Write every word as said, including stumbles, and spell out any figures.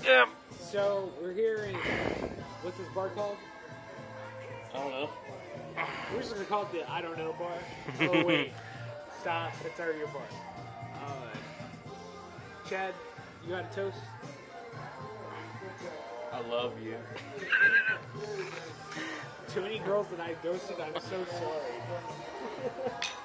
Yeah. So we're here in what's this bar called? I don't know. We're just gonna call it the I don't know bar. Oh wait, stop! It's already your bar. Uh, Chad, you got a toast? I love you. To any girls that I ghosted, I'm so sorry.